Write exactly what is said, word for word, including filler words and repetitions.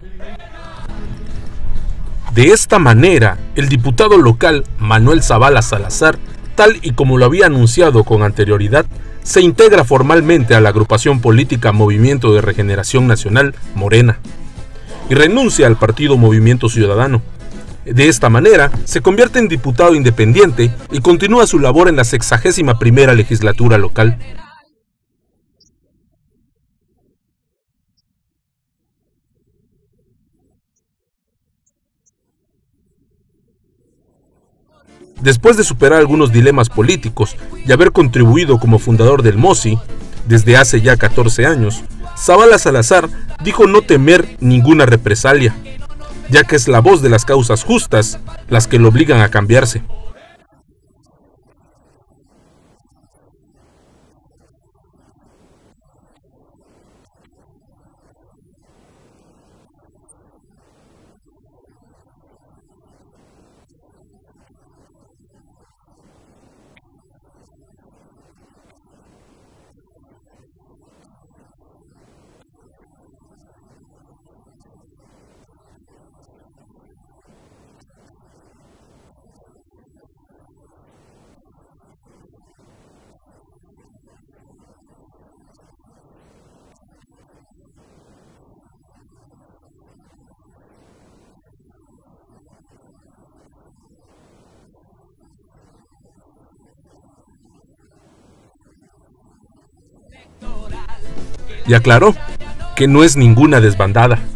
De esta manera, el diputado local Manuel Zavala Salazar, tal y como lo había anunciado con anterioridad, se integra formalmente a la agrupación política Movimiento de Regeneración Nacional, Morena, y renuncia al partido Movimiento Ciudadano. De esta manera, se convierte en diputado independiente y continúa su labor en la sexagésima primera legislatura local. Después de superar algunos dilemas políticos y haber contribuido como fundador del M O S I desde hace ya catorce años, Zavala Salazar dijo no temer ninguna represalia, ya que es la voz de las causas justas las que lo obligan a cambiarse. Y aclaró que no es ninguna desbandada.